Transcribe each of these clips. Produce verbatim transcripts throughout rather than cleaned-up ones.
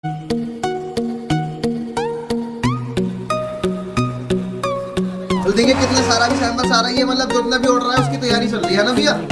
तो देखिए कितना सारा भी सैंपल सारा ये मतलब जितना भी ऑर्डर है उसकी तैयारी चल रही है ना भैया।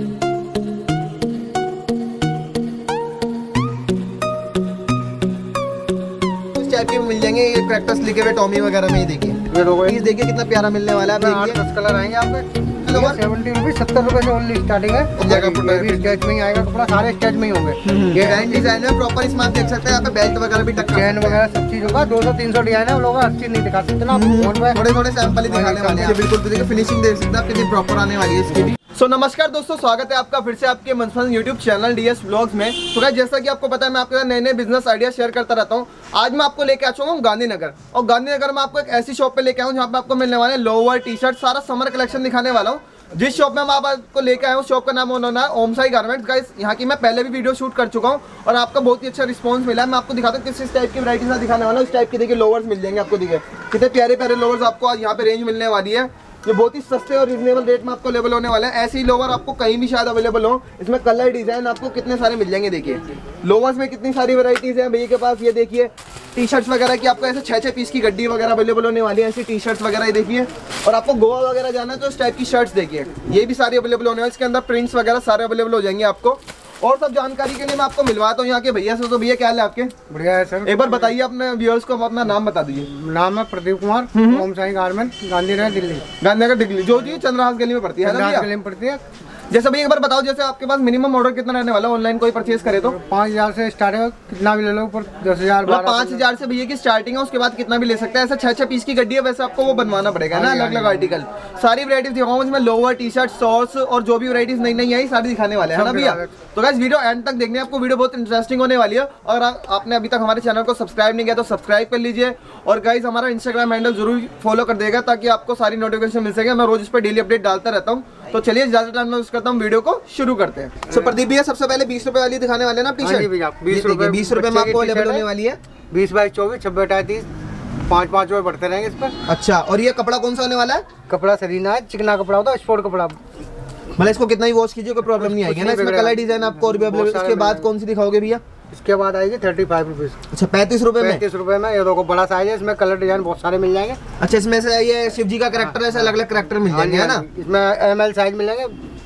इस टाइप के मिल जाएंगे ये प्रैक्टिस लिखे हुए टॉमी वगैरह में। ये देखिए ये लोगो ये देखिए कितना प्यारा मिलने वाला है। आप देखिए कलर आएंगे आपके सेवेंटी रुपीज सत्तर रुपए से ओनली स्टार्टिंग है। स्टेच में ही आएगा कपड़ा, सारे स्टेच में ही होंगे। ये डिजाइन डिजाइन है प्रॉपर। इसमें आप देख सकते हैं यहाँ पे बेल्ट वगैरह भी टक चैन वगैरह सब चीज होगा। दो सौ तीन सौ डिजाइन है, हम लोग हर चीज नहीं दिखा सकते ना, थोड़े थोड़े सैंपल ही दिखाने वाले हैं। बिल्कुल देखिए फिनिशिंग देख सकते हैं आप कितनी प्रॉपर आने वाली है इसकी भी। सो so, नमस्कार दोस्तों, स्वागत है आपका फिर से आपके मनपसंद यूट्यूब चैनल डीएस व्लॉग्स में। तो गाइस जैसा कि आपको पता है मैं आपके साथ नए नए बिजनेस आइडिया शेयर करता रहता हूँ। आज मैं आपको लेके आ चुका हूँ गांधीनगर, और गांधीनगर में आपको एक ऐसी शॉप पे लेके आऊँ जहाँ पे आपको मिलने वाले लोअर टी शर्ट सारा समर कलेक्शन दिखाने वाला हूँ। जिस शॉप में मैं आपको लेके आया हूँ शॉप का नाम होना है ओम साई गारमेंट्स। गाइस यहाँ की मैं पहले भी वीडियो शूट कर चुका हूँ और आपका बहुत ही अच्छा रिस्पांस मिला है। मैं आपको दिखाता हूँ किस इस टाइप की वैरायटी से दिखाने वाला हूँ। इस टाइप की देखिए लोवर्स मिल जाएंगे आपको। देखिए कितने प्यारे प्यारे लोवर्स आपको आज यहाँ पे रेंज मिलने वाली है। ये बहुत ही सस्ते और रिजनेबल रेट में आपको अवेलेबल होने वाले हैं। ऐसे ही लोवर आपको कहीं भी शायद अवेलेबल हो। इसमें कलर डिजाइन आपको कितने सारे मिल जाएंगे। देखिए लोवर्स में कितनी सारी वैरायटीज हैं भैया के पास। ये देखिए टी शर्ट्स वगैरह की आपको ऐसे छः छः पीस की गड्डी वगैरह अवेलेबल होने वाली है। ऐसी टी शर्ट्स वगैरह ये देखिए। और आपको गोवा वगैरह जाना है तो इस टाइप की शर्ट्स देखिए ये भी सारी अवेलेबल होने वाली है। इसके अंदर प्रिंट्स वगैरह सारे अवेलेबल हो जाएंगे आपको। और सब जानकारी के लिए मैं आपको मिलवाता हूँ यहाँ के भैया से। तो भैया क्या हाल है आपके? बढ़िया है सर। एक बार बताइए अपने व्यूअर्स को, अपना नाम बता दीजिए। नाम है प्रदीप कुमार, ओम साई गारमेंट, गांधीनगर दिल्ली। गांधीनगर दिल्ली जो जी चंद्रहास गली में पड़ती है ना भैया? गली में पड़ती है। जैसे भैया एक बार बताओ, जैसे आपके पास मिनिमम ऑर्डर कितना रहने वाला ऑनलाइन कोई परचेज करे तो? पाँच हजार से स्टार्ट है, कितना भी ले लो, पर दस हजार पाँच हजार से भैया की स्टार्टिंग है। उसके बाद कितना भी ले सकते हैं। ऐसे छह छह पीस की गड्डी है, वैसे आपको वो बनवाना पड़ेगा ना अलग अलग आर्टिकल। सारी वैरायटीज दिखाऊंगा इसमें, लोअर टी शर्ट शॉर्ट्स और जो भी वैरायटीज नई नई आई सारी दिखाने वाले हैं ना भैया। तो गाइस वीडियो एंड तक देखने, आपको वीडियो बहुत इंटरेस्टिंग होने वाली है। और आपने अभी तक हमारे चैनल को सब्सक्राइब नहीं किया तो सब्सक्राइब कर लीजिए। और गाइस हमारा इंस्टाग्राम हैंडल जरूर फॉलो कर देगा ताकि आपको सारी नोटिफिकेशन मिल सके। मैं रोज इस पर डेली अपडेट डालता रहता हूँ। तो चलिए ज्यादा टाइम में करता हूँ, वीडियो को शुरू करते हैं। सो प्रदीप भैया सबसे पहले बीस रुपए वाली दिखाने वाले ना टी शर्ट। बीस रुपए बीस रुपए में आपको अवेलेबल होने वाली है। बीस बाईस चौबीस छब्बीस अट्ठाईस तीस पाँच पाँच रुपए बढ़ते रहेंगे इस पर। अच्छा, और ये कपड़ा कौन सा होने वाला है? कपड़ा सरीना है, चिकना कपड़ा होता है, स्पोर्ट कपड़ा। मतलब इसको कितना ही वॉश कीजिए कोई प्रॉब्लम नहीं आएगी ना। इसमें कलर डिजाइन आपको और भी अवेलेबल। इसके बाद कौन सी दिखाओगे भैया? इसके बाद आएगी थर्टी फाइव रुपीज। अच्छा पैंतीस रुपए में? पैंतीस रुपए में। ये देखो बड़ा साइज है, इसमें कलर डिजाइन बहुत सारे मिल जाएंगे। अच्छा इसमें से ये शिव जी का कैरेक्टर है, अलग अलग कैरेक्टर मिल जाएंगे है ना? इसमें एम एल साइज मिलेंगे।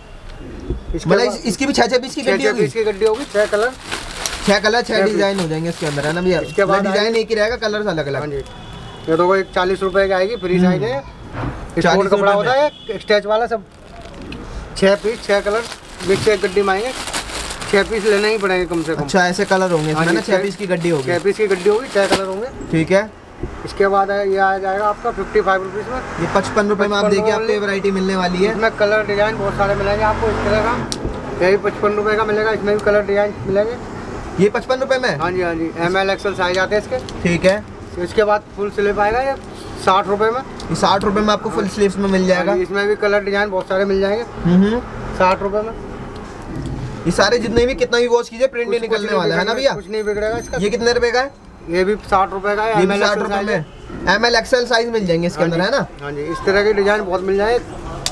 मतलब इसकी भी छह छह पीस की गड्डी होगी। इसकी गड्डी होगी, छह कलर छह कलर छह डिजाइन हो जाएंगे इसके अंदर है ना भैया? इसके बाद डिजाइन एक ही रहेगा, कलर अलग अलग। ये देखो एक चालीस रुपए की आएगी, फ्री साइज है। स्पोर्ट कपड़ा होता है स्टेच वाला, सब छह पीस छह कलर मिक्स एक गड्डी में आएंगे। छह पीस लेने ही पड़ेंगे कम से कम। अच्छा ऐसे कलर होंगे इसमें ना? छह पीस की गड्डी होगी। छह पीस की गड्डी होगी, छह कलर होंगे। ठीक है। इसके बाद ये आ जाएगा आपका फिफ्टी फाइव रुपीज में। ये पचपन रुपए में आप देखिए आपको वैरायटी मिलने वाली है। इसमें कलर डिजाइन बहुत सारे मिलेंगे आपको। इस तरह का ये भी पचपन रुपए का मिलेगा। इसमें भी कलर डिजाइन मिलेंगे। ये पचपन रुपए में? हाँ जी हाँ जी। एम एल एक्सएल साइज आते हैं इसके। ठीक है। इसके बाद फुल स्लीव आएगा ये साठ रुपए में। ये साठ रुपए में आपको फुल स्लीव्स में मिल जाएगा। इसमें भी कलर डिजाइन बहुत सारे मिल जाएंगे साठ रुपए में। ये सारे जितने भी कितना भी वॉश कीजिए प्रिंट नहीं निकलने वाला है ना भैया? कुछ नहीं बिगड़ेगा इसका। ये कितने रुपए का है? ये भी साठ रुपए का है। ये भी साठ रुपए में एम एल एक्सएल साइज मिल जाएंगे इसके अंदर है ना? हाँ जी। इस तरह के डिजाइन बहुत मिल जाए।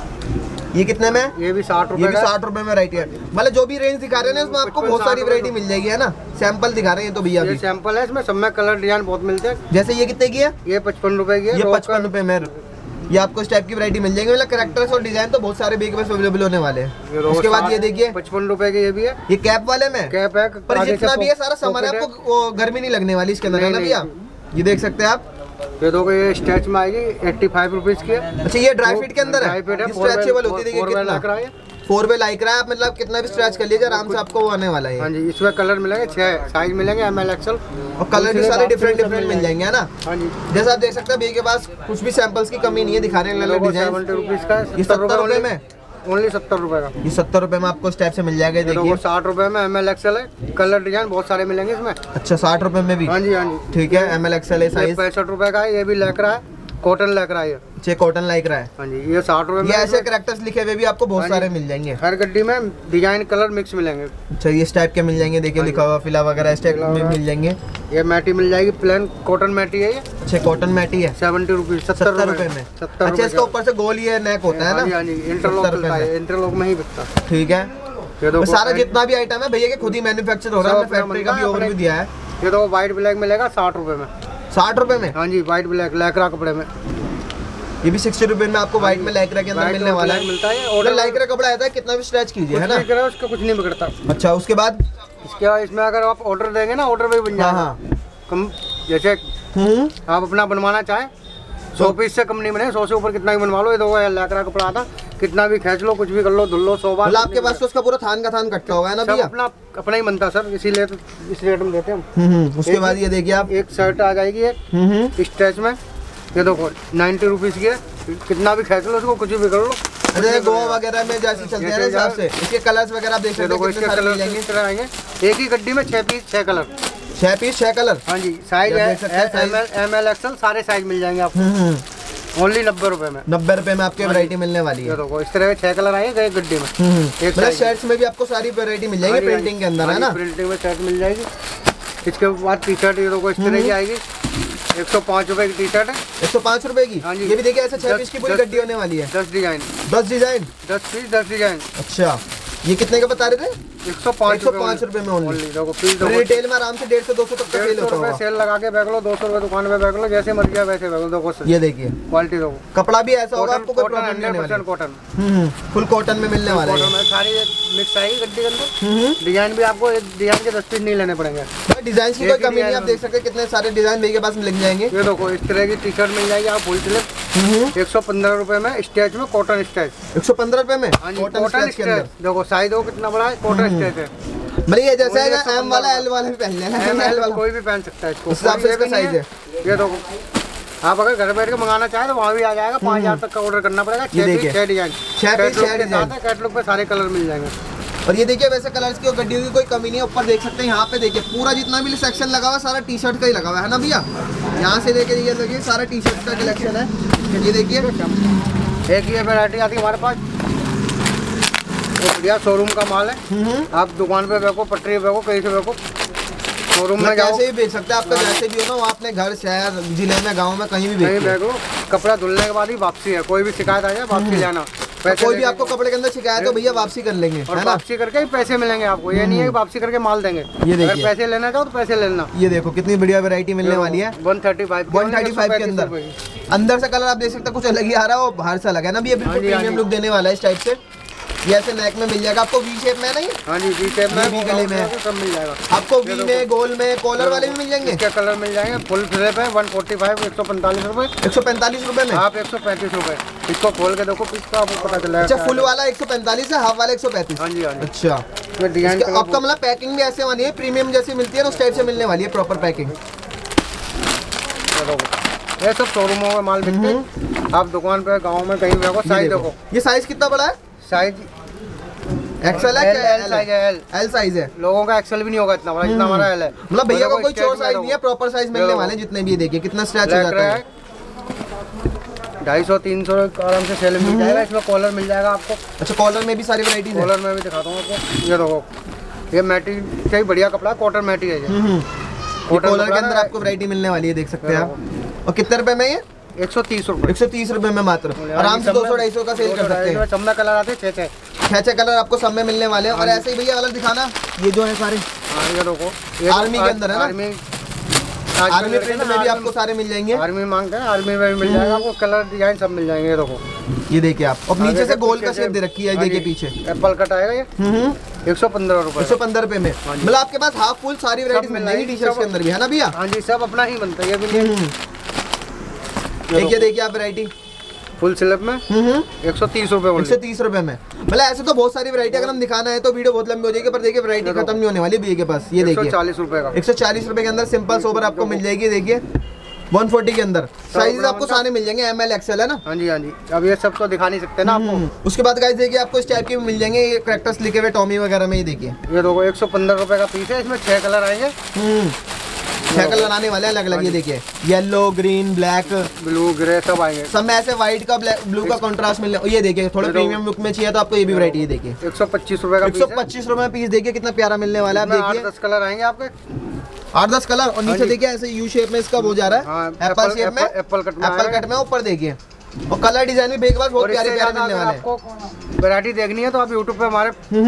ये कितने में? ये भी साठ रुपए। ये भी साठ रुपए में वैरायटी है। मतलब जो भी रेंज दिखा रहे हैं उसमें आपको बहुत सारी वैरायटी मिल जाएगी है ना? सैंपल दिखा रहे हैं तो भैया ये सैंपल है, इसमें सब में कलर डिजाइन बहुत मिलते हैं। जैसे ये कितने की है? ये पचपन रुपए की है। ये पचपन रुपए में ये आपको इस टाइप की वैरायटी मिल जाएगी। मतलब कैरेक्टर्स और डिजाइन तो बहुत सारे बेग में अवेलेबल होने वाले हैं। उसके बाद ये देखिए पचपन रुपए के ये भी है। ये कैप वाले में कैप है, पर जितना भी है सारा समर है, आपको गर्मी नहीं लगने वाली इसके अंदर है ना भैया? ये देख सकते हैं आप। ये देखो ये स्ट्रेच में आएगी एट्टी फाइव रुपीज की है। अच्छा ये ड्राई फिट के अंदर है, स्ट्रेचेबल होती है। देखिए कितना फोर वे लाइक रहा है, मतलब कितना भी स्ट्रेच कर लीजिए आराम से आपको वो आने वाला है। हाँ जी। इसमें कलर मिलेंगे, छह साइज मिलेंगे, एम एल एक्सएल, और कलर भी सारे डिफरेंट डिफरेंट मिल जाएंगे है ना? हाँ जी। जैसा आप देख सकते हैं भैया के पास कुछ भी सैंपल्स की कमी नहीं है दिखाने वाले डिजाइन। सेवेंटी रुपीज का। ये सत्तर रुपए में ओनली सत्तर रुपए का। ये सत्तर रुपए में आपको इस टाइप से मिल जाएगा। देखिए साठ रुपए में एम एल एक्सएल है, कलर डिजाइन बहुत सारे मिलेंगे इसमें। अच्छा साठ रुपए में भी? हाँ जी हाँ जी। ठीक है। एम एल एक्सएल है साइज। पैंसठ रुपए का है। ये भी लैक्रा है, कॉटन लैक्रा है। ये कॉटन लाइक रहा है। हाँ जी। ये साठ रुपए में। ये ऐसे कैरेक्टर्स लिखे हुए भी आपको बहुत सारे मिल जाएंगे। हर गड्डी में डिजाइन कलर मिक्स मिलेंगे। अच्छा ये इस टाइप के मिल जाएंगे। देखिए लिखा हुआ फिला वगैरह इस टाइप में मिल जाएंगे। ये मैटी मिल जाएगी, प्लेन कॉटन मैटी है ये। अच्छा कॉटन मैटी है। सेवेंटी रुपीज, सत्तर रुपए में। अच्छा इसका ऊपर से गोल ये नेक होता है ना? हाँ जी। इंटरलॉक इंटरलॉक में ही बिकता। ठीक है। सारा जितना भी आइटम है भैया के खुद ही मैन्युफैक्चर हो रहा है। फैक्ट्री का भी ओवरव्यू दिया है। ये तो व्हाइट ब्लैक मिलेगा साठ रुपए में। साठ रुपए में? हाँ जी, व्हाइट ब्लैक लैक्रा कपड़े में। ये भी सिक्सटी रुपए में आपको व्हाइट में लैक्रा के अंदर मिलने वाला है। मिलता है और लैक्रा कपड़ा आता है, कितना भी स्ट्रेच कीजिए, है ना? उसका कुछ नहीं बिगड़ता। अच्छा, उसके बाद इसके बाद इसमें अगर आप ऑर्डर देंगे ना, ऑर्डर भी बन जाएगा। कम जैसे आप अपना बनवाना चाहें, सौ पीस से कम नहीं बने, सौ से ऊपर कितना भी बनवा लो। ये दो लैक्रा कपड़ा आता, कितना भी खींच लो, कुछ भी कर लो, धुल लो, सौ बार। आपके पास तो उसका पूरा थान का थान कटता होगा ना भैया? अपना अपना ही बनता सर, इसीलिए तो इस रेट में देते हैं हम। उसके बाद ये देखिए आप, एक शर्ट आ जाएगी एक स्ट्रेच में, ये देखो नाइन्टी रुपीज की है, कितना भी खींच लो उसको, कुछ भी कर लो। अरे गोवा वगैरह में जैसे चलते हैं हिसाब से इसके कलर्स वगैरह आप देख सकते हैं, कितने सारे मिलेंगे। इस तरह आएंगे एक ही गड्डी में छह पीस छह कलर, छह पीस छह कलर। हाँ जी, साइज एम एल एक्सएल सारे साइज मिल जाएंगे आपको, ओनली नब्बे रुपए में। नब्बे रुपए में आपकी वैरायटी मिलने वाली है। देखो इस तरह के छह कलर आएंगे एक गड्डी में। एक शर्ट्स में भी आपको सारी वैरायटी मिल जाएगी प्रिंटिंग के अंदर, है ना? प्रिंटिंग में शर्ट मिल जाएगी। इसके बाद टी शर्ट ये देखो इस तरह की आएगी, एक सौ पाँच रुपए की टी शर्ट है। एक सौ पाँच रुपए की? हाँ जी। ये भी देखिए ऐसे छह पीस की पूरी गड्डी होने वाली है। दस डिजाइन दस डिजाइन दस पीस दस डिजाइन। अच्छा, ये कितने का बता रहे थे? एक सौ पाँच पाँच रुपए में ओनली। देखो पीस रिटेल में आराम से डेढ़ सौ दो सौ तक का सेल होता होगा। सेल लगा के बैग लो, दो सौ रुपए दुकान पे बैग लो, जैसे मर्जी है वैसे बैग लो। देखो ये देखिए क्वालिटी देखो, कपड़ा भी ऐसा होगा आपको कोई प्रॉब्लम नहीं होने वाली। कॉटन फुल कॉटन में मिलने वाला है। सारी मिक्स आएगी गड्डी के अंदर। डिजाइन भी आपको एक डिजाइन के दस पीस नहीं लेने पड़ेंगे, डिजाइन की कोई कमी नहीं। आप देख सकते हैं कितने सारे डिजाइन मेरे पास मिल जाएंगे। ये देखो इस तरह की टी शर्ट मिल जाएगी आप फुल स्लीव, एक सौ पंद्रह रुपए में स्टेच में, कॉटन स्टेच। एक सौ पंद्रह रुपए में कॉटन स्टेच। देखो साइज देखो कितना बड़ा है, कॉटन स्टेच है। मतलब ये जैसे है एम वाला एल वाला भी पहन लेना है, एल वाला कोई भी पहन सकता है इसको, उस हिसाब से इसका साइज है। ये देखो आप अगर घर बैठ के मंगाना चाहे तो वहाँ भी आ जाएगा, पाँच हजार तक का ऑर्डर करना पड़ेगा। छह पीस छह डिजाइन, छह पीस छह डिजाइन, कैटलॉग पे सारे कलर मिल जाएंगे। और ये देखिए वैसे कलर्स की और गड्डियों की कोई कमी नहीं है। ऊपर देख सकते हैं, यहाँ पे देखिए पूरा जितना भी सेक्शन लगा हुआ है सारा टी शर्ट का ही लगा हुआ है ना भैया? यहाँ से लेके ये देखिए सारा टी शर्ट का कलेक्शन है। ये देखिए एक ये वैरायटी आती है हमारे पास, बढ़िया शोरूम का माल है। आप दुकान पे बेचो, पटरी पे बेचो, कहीं से बेचो, शोरूम में कैसे भी बेच सकते हैं। आपका जैसे भी हो ना, वो अपने घर शहर जिले में गांव में कहीं भी कहीं बेचो। कपड़ा धुलने के बाद ही वापसी है, कोई भी शिकायत आ जाए वापसी लेना। कोई भी आपको कपड़े के अंदर शिकायत हो भैया वापसी कर लेंगे, और वापसी करके ही पैसे मिलेंगे आपको। ये नहीं है कि वापसी करके माल देंगे। ये देखिए, अगर पैसे लेना चाहो तो पैसे लेना। ये देखो कितनी बढ़िया वैरायटी मिलने वाली है। One thirty five one thirty five के अंदर अंदर से कलर आप देख सकते हैं, कुछ अलग ही आ रहा है, वो बाहर से अलग है ना भैया, बिल्कुल प्रीमियम लुक देने वाला है इस टाइप से। ये ऐसे नेक में मिल जाएगा आपको, वी शेप में नहीं? हाँ जी, वी शेप में, वी गले में सब मिल जाएगा आपको, वी में, गोल में, कॉलर वाले भी मिल जाएंगे। क्या कलर मिल जाएंगे? फुल स्लीव है वन फोर्टी फाइव, एक सौ पैंतालीस रुपए। एक सौ पैंतालीस रुपए में आप एक सौ पैंतीस रुपए। इसको खोल के देखो पीस का आपको पता चलेगा। अच्छा, फुल वाला एक सौ पैंतालीस है, हाफ वाला एक सौ पैंतीस। हाँ जी हाँ जी। अच्छा, डिजाइन आपका मतलब पैकिंग भी ऐसे वाली है, प्रीमियम जैसी मिलती है ना उस टाइप से मिलने वाली है, प्रॉपर पैकिंग। ये सब शोरूमों में माल मिलते हैं। आप दुकान पे गाँव में कहीं देखो। साइज देखो, ये साइज कितना बड़ा है? साइज एक्सेल है क्या? एल साइज है। एल एल साइज है। लोगों का एक्सेल भी नहीं होगा इतना बड़ा जितना हमारा एल है। मतलब भैया को कोई चोर साइज नहीं है, प्रॉपर साइज मिलने वाले जितने भी। देखिए कितना स्ट्रेच हो जाता है। ढाई सौ तीन सौ आराम से सेल मिल जाएगा। इसमें कॉलर मिल जाएगा आपको। अच्छा, कॉलर में भी सारी वैरायटीज है। कॉलर में भी दिखाता हूँ आपको। ये देखो, ये मैटी से बढ़िया कपड़ा, कॉटन मैटी है ये। कॉलर के अंदर आपको वैरायटी मिलने वाली है, देख सकते हैं आप। और कितने रुपए में ये? एक सौ तीस रुपए। एक सौ तीस रुपए में मात्र, आराम से दो सौ ढाई सौ का सेल कर सकते हैं। सब में कलर आते हैं, छह छह छह छह कलर आपको सब में मिलने वाले हैं। और ऐसे ही भैया कलर दिखाना, ये जो है सारे ये देखो, आर्मी के अंदर है ना, आर्मी आर्मी प्रिंट में भी आपको सारे मिल जाएंगे। आर्मी मांगते हैं, आर्मी में भी मिल जाएगा आपको, कलर डिजाइन सब मिल जाएंगे। ये देखो, ये देखिए आप, और नीचे से गोल का शेप दे रखी है, देखिए पीछे एप्पल कट आएगा ये। एक सौ पंद्रह रुपए। एक सौ पंद्रह रुपए में मतलब आपके पास हाफ फुल सारी वैरायटी मिल जाएगी टी शर्ट के अंदर भी, है ना भैया? हाँ जी, सब अपना ही बनता है। ये भी देखिए देखिए आप वैरायटी फुल स्लीव में एक सौ तीस रुपए। एक सौ तीस रुपए में मतलब ऐसे तो बहुत सारी वैरायटी, अगर हम दिखाना है तो वीडियो बहुत लंबी हो जाएगी, पर देखिए वैरायटी खत्म नहीं होने वाली भैया के पास। ये देखिए चालीस रुपए का, एक सौ चालीस रुपए के अंदर सिंपल सोबर आपको मिल जाएगी। देखिए एक सौ चालीस के अंदर साइज आपको सारे मिल जाएंगे, एम एल एक्सएल है ना? हाँ जी हाँ जी। अब ये सब तो दिखा नहीं सकते ना आपको। उसके बाद गाइस देखिए आपको इस टाइप के मिल जाएंगे, ये कैरेक्टर्स लिखे हुए टॉमी वगैरह में। ये देखिए, ये देखो एक सौ पंद्रह रुपए का पीस है, इसमें छह कलर आएंगे। छह कलर आने वाले अलग अलग। ये देखिए yellow, green, black, blue, grey सब आएंगे। सब में ऐसे व्हाइट का ब्लू का कंट्रास्ट मिलने। ये देखिए थोड़ा प्रीमियम लुक में चाहिए तो आपको ये भी वैरायटी। देखिए एक सौ पच्चीस रुपए का, एक सौ पच्चीस रुपए में पीस। देखिए कितना प्यारा मिलने वाला है। आप देखिए दस कलर आएंगे आपके, आठ दस कलर। और नीचे देखिए ऐसे यू शेप में इसका हो जा रहा है, एप्पल शेप में, एप्पल कट में, एप्पल कट में। ऊपर देखिए, और कलर डिजाइन भी बेक बहुत प्यारे प्यारे मिलने वाले हैं। आपको वैरायटी देखनी है तो आप यूट्यूब पे हमारे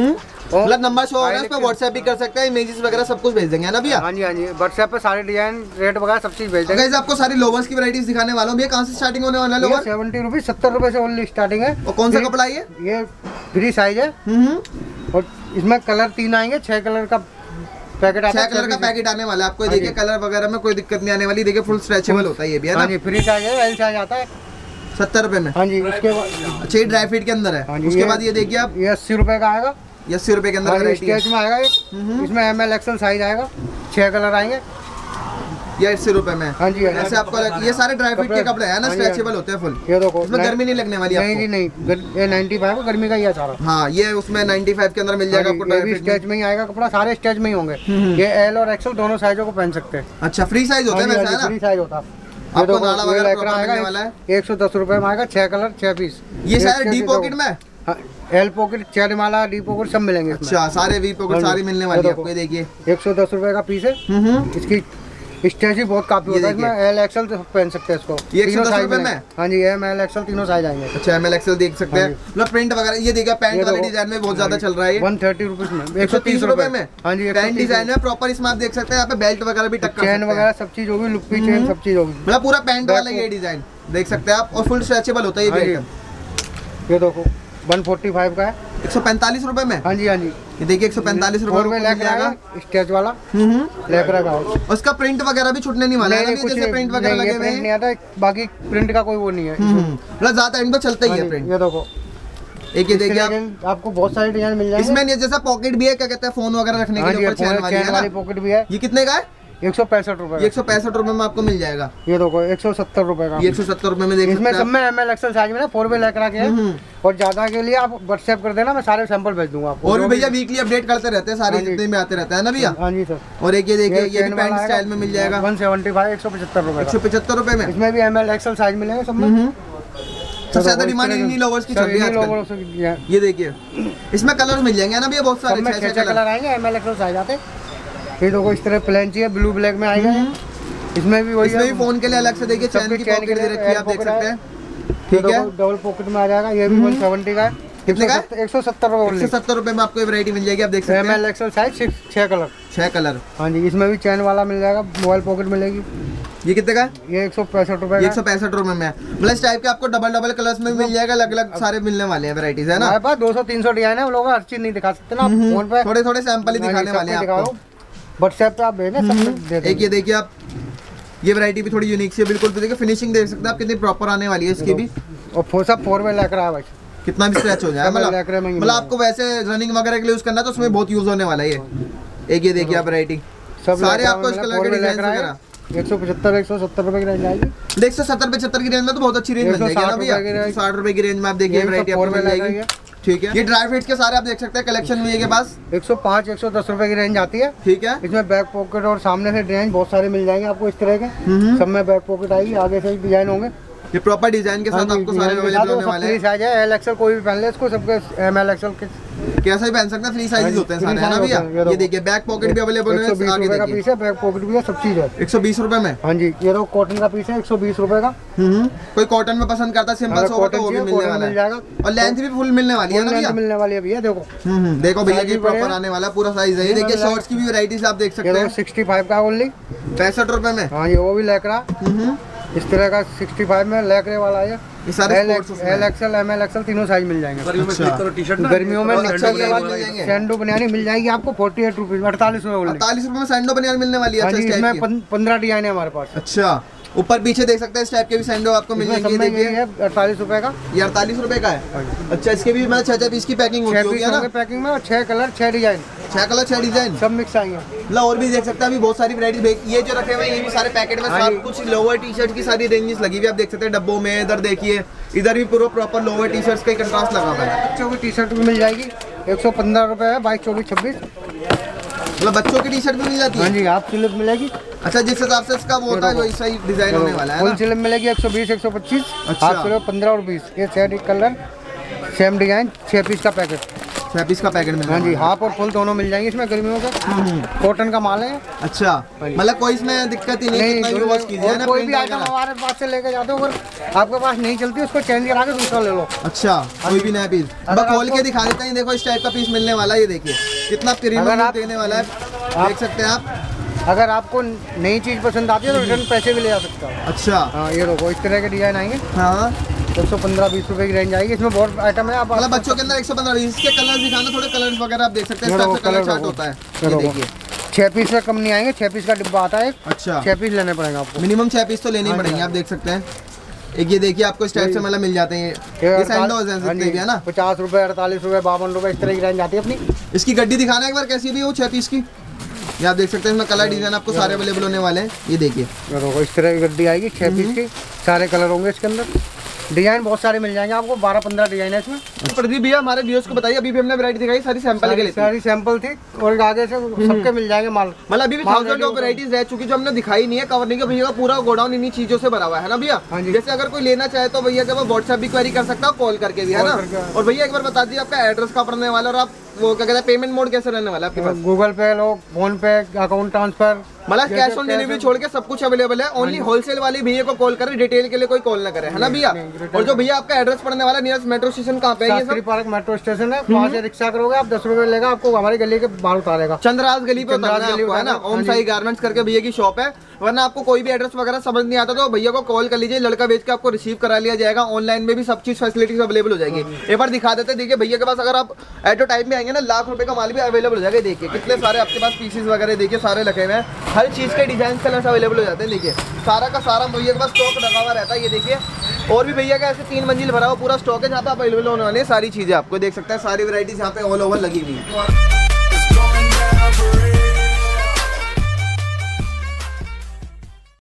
मतलब नंबर शो हो रहा है, इस पे व्हाट्सएप भी कर सकते हैं, इमेजेस वगैरह सब कुछ भेज देंगे है ना भैया? हाँ जी हाँ जी, व्हाट्सएप पे सारे डिजाइन रेट वगैरह सब चीज भेज देंगे। गाइस आपको सारी लोवर्स की वैरायटीज दिखाने वाला हूँ भैया। कहाँ से स्टार्टिंग होने वाला है लोवर? सेवेंटी रुपीज सत्तर रुपए से ओनली स्टार्टिंग है। और कौन सा कपड़ा है ये? ये फ्री साइज है और इसमें कलर तीन आएंगे, छह कलर का पैकेट आता है, छह कलर का पैकेट आने वाला है आपको। देखिए कलर वगैरह में कोई दिक्कत नहीं आने वाली। देखिए फुल स्ट्रेचेबल होता है ये भी है ना? हाँ जी, फ्री साइज है, एल साइज आता है सत्तर रुपए में। हाँ जी, उसके बाद अच्छे ड्राई फिट के अंदर है। हाँ जी, उसके ये- बाद ये देखिए आप, ये अस्सी रुपए का आएगा, ये अस्सी रुपए के अंदर वैरायटी है। स्टेज में आएगा एक, इसमें एम एल एक्सल साइज आएगा, छह कलर आएंगे, ये अस्सी रुपए में। हाँ जी। ऐसे आपको लग, ये सारे ड्राई फिट के कपड़े हैं ना, हाँ जी, स्ट्रेचेबल होते हैं फुल। ये देखो इसमें गर्मी नहीं लगने वाली नहीं आपको। जी नहीं, गर- ये नाइन्टी फाइव है, गर्मी का ही है सारा। हाँ ये उसमें पचानवे के अंदर मिल जाएगा आपको ये ड्राई भी फिट स्टेज में ही आएगा कपड़ा, सारे स्टेज में ही होंगे। ये एल और एक्सल दोनों साइजों को पहन सकते हैं। अच्छा फ्री साइज होता है हाँ जी, वैसे है हाँ ना? जी, फ्री साइज होता है। ये आपको देखो, नाड़ा ये वगैरह लेकरा proper मिलने आएगा वाला है। एक सौ दस रुपए में आएगा, छह कलर छह पीस। ये सारे इसके डी भी पॉकेट देखो। में? हाँ, एल पॉकेट, चेयर माला, डी पॉकेट सब मिलेंगे इसमें। अच्छा सारे वी पॉकेट हाँ जी, सारी मिलने ये वाली है देखो। आपको। ये देखिए एक सौ दस रुपए का पीस है। इसकी स्टेज भी बहुत काफी ये होता है, देखिए। इसमें एल एक्सल तो पहन सकते हैं इसको। ये एक सौ तीनों दस साइज रुपए मिलेंगे। में? हाँ जी, एम एल एक्सल तीनों साइज आएंगे। अच्छा एम एल एक्सएल देख सकते हैं। मतलब प्रिंट वगैरह ये देखिए, पैंट ये वाले देखो। डिजाइन में बहुत ज्यादा चल रहा है ये। वन थर्टी रुपीज में, एक सौ तीस रुपए में। हाँ जी, पैंट डिजाइन में प्रॉपर। इसमें आप देख सकते हैं यहाँ पे बेल्ट वगैरह भी टक कर चैन सकते हैं। वगैरह सब चीज होगी, लुप्पी चैन सब चीज होगी। मतलब पूरा पैंट बैक वाला ये डिजाइन देख सकते हैं आप। और फुल स्ट्रेचेबल होता है ये हाँ भी जी। आइटम। ये देखो वन फोर्टी फाइव का है। एक सौ पैंतालीस रुपए में। हाँ जी हाँ जी, ये देखिए एक सौ पैंतालीस रुपए फोर में में मिल लेकर जाएगा। आएगा, स्टेज वाला हम्म लेकर का। उसका प्रिंट वगैरह भी छूटने नहीं वाला है ना? कुछ जैसे प्रिंट वगैरह लगे हुए प्रिंट हैं। नहीं आता, बाकी प्रिंट का कोई वो नहीं है। हम्म, मतलब ज्यादा टाइम तो चलता ही हाँ है जी, प्रिंट। ये देखो, एक ये देखिए आप, इसके आपको बहुत सारे डिजाइन मिल जाएंगे। इसमें ये जैसा पॉकेट भी है, क्या कहते हैं, फोन वगैरह रखने हाँ के जी, लिए ऊपर चैन वाली है चैन वाली ना? पॉकेट भी है। ये कितने का है? एक सौ पैंसठ रुपए ये एक सौ पैंसठ रुपए में आपको मिल जाएगा। ये देखो, एक सौ सत्तर रुपए का। ये एक सौ सत्तर रुपए में देख सकते इसमें हैं सब आप। में एम एल एक्सल साइज में ना, फोर वे लेकर आके है। हम्म। और ज्यादा के लिए आप व्हाट्सएप कर देना, मैं सारे सैंपल भेज दूंगा आपको। और भी जो भैया वीकली अपडेट करते रहते हैं सारे, हाँ जी। जितने भी आते रहते हैं ना भैया। हाँ जी सर। और एक ये देखिए, ये भी चैन पैंट वाला स्टाइल आएगा, में मिल जाएगा वन सेवेंटी फाइव, एक सौ पचहत्तर रुपए एक का। सौ पचहत्तर रुपए में। इसमें भी एम एल एक्सल साइज मिलेंगे सब में। सबसे ज्यादा डिमांड इन्हीं लोवर्स की चल रही है आजकल। ये देखिए इसमें कलर मिल जाएंगे ना भैया, बहुत सारे छह छह कलर आएंगे, एम एल एक्सल साइज आते। ये देखो इस तरह प्लेन चाहिए, ब्लू ब्लैक में आएगा। इसमें भी वही इसमें भी फोन के लिए अलग से देखिए चैन सबके की चैन पॉकेट के दे लिए रखी है, आप देख सकते हैं। ठीक है, डबल पॉकेट में आ जाएगा। ये भी वन सेवेंटी का है। कितने का है? एक सौ सत्तर एक रुपए सौ सत्तर रुपए में आपको ये वैरायटी मिल जाएगी, आप देख सकते एम हैं। एल एक्सल साइज सिक्स छह कलर। छह कलर। हाँ जी, इसमें भी चैन वाला मिल जाएगा, मोबाइल पॉकेट मिलेगी। ये कितने का है? ये एक सौ पैंसठ रुपए एक का। सौ पैंसठ रुपए में। मतलब इस टाइप के आपको डबल डबल कलर्स में मिल जाएगा, अलग अलग सारे मिलने वाले हैं वैरायटीज है ना? हमारे पास दो सौ तीन सौ डिजाइन है, वो लोग हर चीज नहीं दिखा सकते ना फोन पे। थोड़े थोड़े सैंपल ही दिखाने वाले हैं आपको। व्हाट्सएप पे आप भेजें, सब दे देंगे। एक ये देखिए आप, ये वैरायटी भी थोड़ी यूनिक सी है बिल्कुल। देखिए फिनिशिंग देख सकते हैं आप कितनी प्रॉपर आने वाली है इसकी भी। और फो- सब फोर वे लेकर आया भाई। कितना भी स्क्रैच हो जाए, सब मतलब लैक्रे में ही मतलब मिलेगा। आपको वैसे रनिंग वगैरह के लिए यूज करना है तो उसमें बहुत यूज होने वाला है ये। एक ये देखिए आप वैरायटी, सब सारे लैक्रा आपको इस में कलर फोर के वे डिजाइन लेकर आए। वगैरह। एक सौ पचहत्तर एक सौ सत्तर रुपए की रेंज आएगी। एक सौ सत्तर पचहत्तर की रेंज में तो बहुत अच्छी रेंज एक मिल सौ जाएगी ना साठ भैया। रुपए की रेंज। साठ रुपए की रेंज में आप देखिए ये भी सब वैरायटी आपको फोर वे मिल लेकर जाएगी। आएगी। ठीक है, ये ड्राई फ्रूट्स के सारे आप देख सकते हैं कलेक्शन में के पास। एक सौ पाँच एक सौ दस रुपए की रेंज आती है। ठीक है, इसमें बैक पॉकेट और सामने से डिजाइन बहुत सारे मिल जाएंगे आपको इस तरह के। सब में बैक पॉकेट आएगी, आगे से डिजाइन होंगे। ये प्रॉपर डिजाइन के हाँ साथ जी, आपको सारे डिजाइन के अवेलेबल साथ होने वो वाले सब हैं। फ्री साइज है, एल एक्सल कोई भी पहन ले इसको, सबके एम एल एक्सल के कैसा भी पहन सकते हैं, फ्री साइजेस हाँ जी, होते हैं फ्री सारे है ना साइज भैया। होते हैं, ये ये देखिए बैक पॉकेट भी अवेलेबल एक सौ बीस है, आगे रुपए का देखिए पीस है, बैक पॉकेट भी है, सब चीज है। एक सौ बीस रुपए में। हाँ जी, ये तो कॉटन का पीस है, एक सौ बीस रुपए का। हम्म, कोई कॉटन में पसंद करता है सिंपल अगर सोबर तो कॉटन वो भी चाहिए, मिलने कॉटन वाला मिल है। जाएगा। और लेंथ भी फुल मिलने वाली है ना फुल भैया। लेंथ मिलने वाली है भैया, देखो हम्म हम्म, देखो भैया साइज ये भी बड़े प्रॉपर हैं। आने वाला है, पूरा साइज है ये। देखिए शॉर्ट्स की भी वैरायटीज आप देख सकते ये हैं। देखो सिक्सटी फाइव का ओनली पैंसठ रुपए में। हाँ जी, वो भी लैकरा हम्म, इस तरह का सिक्सटी फाइव में लैकरे वाला है। ये सारे एल स्पोर्ट्स उसमें एल हैं। एक्सल एम एल एक्सल तीनों साइज मिल जाएंगे। अच्छा, गर्मियों में और अच्छा निकलने के ये बाद मिल जाएंगे। सैंडो बनियानी मिल जाएगी आपको फोर्टी एट रुपीज अड़तालीस रुपए ओनली। अड़तालीस रुपए में सैंडो बनियान मिलने वाली है। हाँ अच्छा जी, इस इसमें टाइप की। पंद्रह डिजाइन है हमारे पास। अच्छा, ऊपर पीछे देख सकते हैं इस टाइप के भी सैंडो आपको मिल इसमें जाएंगे। सब में यही देखिए है अड़तालीस रुपए का। ये अड़तालीस रुपए का है। अच्छा, इसके भी मतलब छह छह पीस की पैकिंग छह होती होगी पीस है ना? होंगे पैकिंग में और छह कलर छह डिजाइन छह कलर छह डिजाइन सब मिक्स आएंगे। मतलब और भी देख सकते हैं अभी बहुत सारी वैरायटी। ये जो रखे हुए हैं ये भी सारे पैकेट में हाँ जी। सब कुछ लोअर टी शर्ट की सारी रेंजेस लगी हुई आप देख सकते हैं डब्बों में। इधर देखिए, इधर भी पूरा प्रॉपर लोअर टी शर्ट्स का कंट्रास्ट लगा हुआ है। बच्चों की टी शर्ट भी मिल जाएगी, एक सौ पंद्रह रुपए है, बाईस चौबीस छब्बीस। मतलब बच्चों की टी शर्ट भी मिल जाती हाँ है। जी, हाफ स्लीव मिलेगी, अच्छा, जिस हिसाब से इसका वो होता है वैसा ही डिजाइन होने वाला है फुल ना? स्लीव मिलेगी एक सौ बीस एक सौ पच्चीस, अच्छा। हाफ स्लीव पंद्रह और बीस। ये छह कलर सेम डिजाइन, छह पीस का पैकेट। छह पीस का पैकेट मिल हाँ जी, हाफ और फुल दोनों मिल जाएंगे इसमें गर्मियों के। कॉटन का माल है। अच्छा, मतलब कोई इसमें दिक्कत ही नहीं, नहीं, कितना भी वॉश कीजिए और ना, कोई भी प्रिंट आइटम वगैरह। हमारे पास से लेके जाते हो, अगर आपके पास नहीं चलती उसको चेंज करा के दूसरा ले लो। अच्छा, कोई भी नया पीस अब खोल के दिखा देते हैं। देखो इस टाइप का पीस मिलने वाला है, ये देखिए कितना प्रीमियम देने वाला है, देख सकते हैं आप। अगर आपको नई चीज पसंद आती है तो रिटर्न पैसे भी ले आ सकते हो। अच्छा, हाँ, ये देखो इस तरह के डिजाइन आएंगे। हाँ, एक सौ पंद्रह बीस रुपए की रेंज आएगी। इसमें बहुत आइटम है। आप मतलब बच्चों के अंदर एक सौ पंद्रह इसके कलर दिखाना, थोड़े कलर्स वगैरह आप देख सकते हैं। इस टाइप का कलर चार्ट होता है, ये देखिए। छह पीस से कम नहीं आएंगे, छह पीस का डिब्बा आता है। अच्छा, छह पीस लेने पड़ेंगे आपको, मिनिमम छह पीस तो लेने ही पड़ेंगे। आप देख सकते हैं, एक ये देखिए आपको इस टाइप से मतलब मिल जाते हैं। ये सैंडोज हैं जितने भी है ना, पचास रुपए, अड़तालीस रुपए, बावन रुपए, इस तरह की रेंज आती है अपनी। इसकी गड्डी दिखाना एक बार कैसी भी वो छह पीस की। ये आप देख सकते हैं, इसमें कलर डिजाइन आपको सारे अवेलेबल होने वाले हैं। ये देखिए इस तरह की गड्डी आएगी, छह पीस की, सारे कलर होंगे इसके अंदर। डिजाइन बहुत सारे मिल जाएंगे आपको, बारह पंद्रह डिजाइन है इसमें। प्रदीप भैया हमारे व्यूअर्स को बताइए, अभी भी हमने वैरायटी दिखाई सारी सैंपल के लिए, सारी सैंपल थी और आगे से सबके मिल जाएंगे माल। मतलब अभी भी थाउजेंड ऑफ वैरायटीज है, चूंकि जो हमने दिखाई नहीं है, कवर नहीं किया। भैया का पूरा गोडाउन इन्हीं चीजों से भरा हुआ है ना भैया। जैसे अगर कोई लेना चाहे तो भैया जब व्हाट्सएप भी क्वेरी कर सकता है, कॉल करके भी, है ना। और भैया एक बार बता दीजिए आपका एड्रेस कहाँ पड़ने वाला, और आप वो क्या कहते हैं पेमेंट मोड कैसे रहने वाला है आपके पास? गूगल पे लो, फोन पे, अकाउंट ट्रांसफर, मतलब कैश ऑन डिलीवरी छोड़ के सब कुछ अवेलेबल है। ओनली होलसेल वाले भैया को कॉल करें, डिटेल के लिए कोई कॉल ना करे, है ना भैया। और जो भैया आपका एड्रेस पड़ने वाला नियरेस्ट मेट्रो स्टेशन कहाँ पे है? शास्त्री पार्क मेट्रो स्टेशन है, वहाँ से रिक्शा करोगे आप, दस रुपए लेगा आपको, हमारी गली के बाहर उतारेगा। चंद्रराज गली पे उतारना है आपको, है ना। ओम साई गारमेंट्स करके भैया की शॉप है। वरना आपको कोई भी एड्रेस वगैरह समझ नहीं आता तो भैया को कॉल कर लीजिए, लड़का भेज के आपको रिसीव करा लिया जाएगा। ऑनलाइन में भी सब चीज फैसिलिटीज अवेलेबल हो जाएगी। एक बार दिखा देते हैं, देखिए भैया के पास अगर आप एट अ टाइम में आएंगे ना, लाख रुपए का माल भी अवेलेबल हो जाएगा। देखिए कितने सारे आपके पास पीसेस वगैरह देखिए सारे लगे हुए हैं, हर चीज के डिजाइन कलर्स अवेलेबल हो जाते हैं। देखिए सारा का सारा भैया के पास स्टॉक लगा हुआ रहता है। ये देखिए और भी भैया का ऐसे तीन मंजिल भरा हुआ पूरा स्टॉक है, जहाँ पे अवेलेबल होने वाली सारी चीजें आपको देख सकते हैं। सारी वैरायटीज यहाँ पे ऑल ओवर लगी हुई है।